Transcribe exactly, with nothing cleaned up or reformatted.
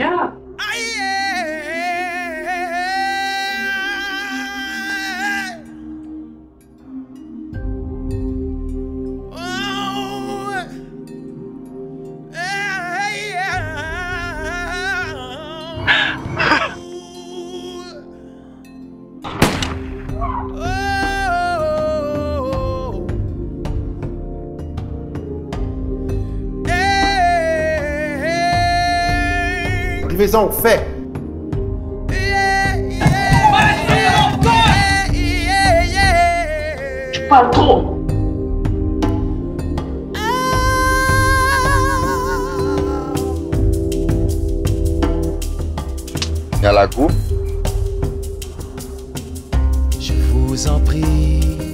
Yeah. Arrivez-en au fait. Tu parles trop. Il y a la coupe. Je vous en prie.